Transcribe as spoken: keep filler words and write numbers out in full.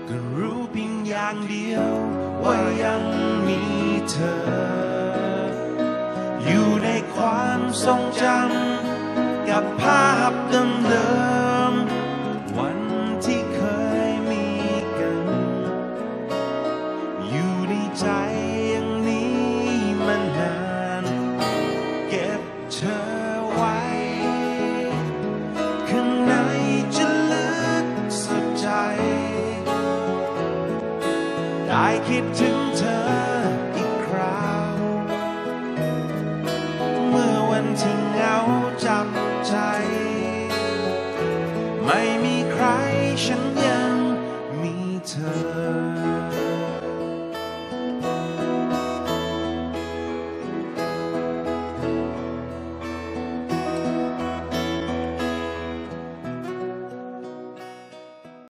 ก็รู้เพียงอย่างเดียวว่ายังมีเธออยู่ในความทรงจำกับภาพเดิมๆวันที่เคยมีกันอยู่ในใจอย่างนี้มานานเก็บเธอไว้ข้างในจะลึกสุดใจได้คิดถึงเธออีกคราวเมื่อวันที่เหงาจับใจไม่มีใครฉัน